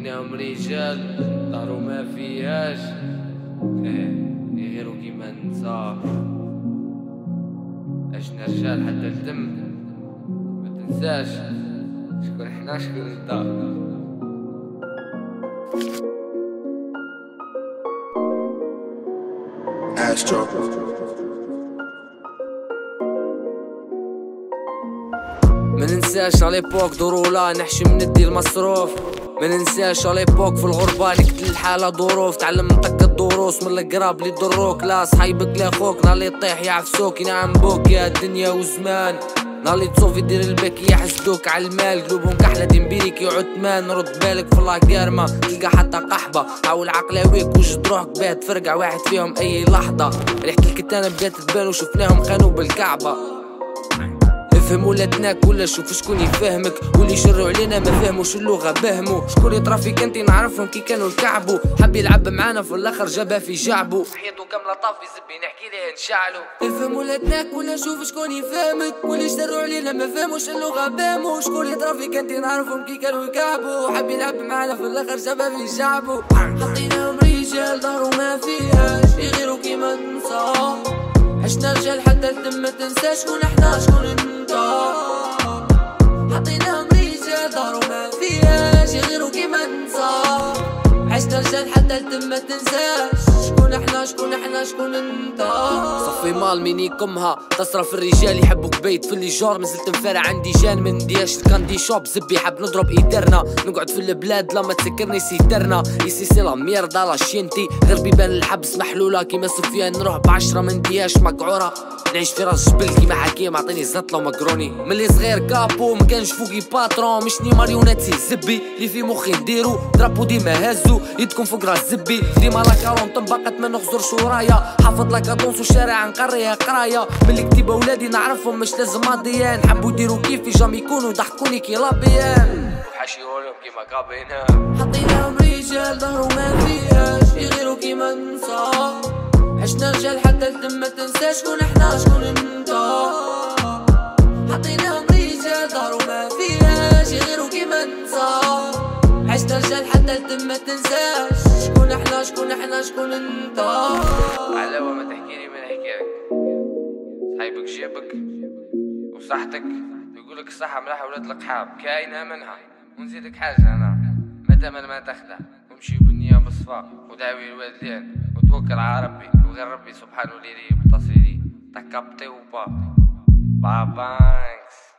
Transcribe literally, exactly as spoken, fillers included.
حطيناهم رجال دارو ما فيهاش ايه يغيرو كيما نسا. عشنا رجال حتى الدم ما تنساش شكون حنا شكون انت. Astro. ما ننساش على ليبوك درولا نحشي من ندي المصروف. ما ننساش على ليبوك في الغربة نقتل الحالة ظروف. تعلم نطق الدروس من القراب اللي يضروك. لا صحيبك لا خوك نهار اللي يطيح يعفسوك ينعم بوك يا الدنيا وزمان. نهار اللي تصوفي دير الباكي يحسدوك على المال قلوبهم كحلة ديمبيريك عثمان. رد بالك في الله كارمة تلقى حتى قحبة. حاول عقلاويك وجد روحك باه تفرقع واحد فيهم اي لحظة. ريحة الكتانة بقات تبان وشفناهم خانوا بالكعبة. افهم ولا تناك ولا شوف شكون يفهمك. واللي يشرعوا علينا ما فهموش اللغة بهموا. شكون يطرا فيك انتي نعرفهم كي كانوا يكعبوا. حب يلعب معانا في الاخر جابها في جعبو. حياتو كاملة طافي زبي نحكي ليه نشعلو. افهم ولا تناك ولا شوف شكون يفهمك. واللي يشرعوا علينا ما فهموش اللغة بهموا. شكون يطرا فيك انتي نعرفهم كي كانوا يكعبوا. حب يلعب معانا في الاخر جابها في جعبو. حطيناهم رجال دارو ما فيهاش يغيرو كيما نسا. عشنا رجال حتى الدم ما تنساش شكون احنا شكون انت. حطيناهم رجال دارو ما فيهاش يغيرو كيما نسا. عشنا رجال حتى الدم ما تنساش شكون احنا شكون احنا شكون انت. صفي مال مين يكمها تصرف الرجال يحبوك بيت في اللي جار. مازلت مفارع عندي جان من دياش الكاندي شوب زبي حاب نضرب ايدرنا. نقعد في البلاد لما تسكرني سيترنا. يسي سي لا ميردا لا شينتي غير بيبان الحبس محلوله كيما سفيان. نروح بعشرة من دياش مقعوره. نعيش في راس جبل كيما حكيم عطيني زطله ومكروني. ملي صغير كابو مكانش فوقي باترون. مشني ماريوناتي زبي اللي في مخي نديرو. درابو ديما هازو يدكم فوق راس زبي. ديما لاكارون طبقت ما نغزرش ورايا. حافظ لاكادونس وشارع نقريها قرايه. ملي كتيبه ولادي نعرفهم مش لازم ماضيان. حبوا يديرو كيفي جام يكونوا ضحكوني كي لابيان. وحشيولهم كيما كابينا. حطيناهم رجال ظهروا ما فيهاش يغيرو كيما نسا. عشنا رجال حتى الدم ما تنساش شكون احنا شكون انت. حطيناهم رجال ظهروا ما فيهاش يغيرو كيما نسا. عشنا رجال حتى الدم ما تنساش شكون احنا شكون احنا شكون انت. علاوة ما تحكيلي ما نحكيلك. صحيبك جيبك وصحتك يقولك الصحة ملاحة ولاد القحاب كاينة منها. ونزيدك حاجة انا مادام ما تخلع ومشي بالنية بالصفا ودعوي الوالدين وتوكل على ربي وغير ربي سبحانه ليلي بتصيري تكبتي وبا بابانكس.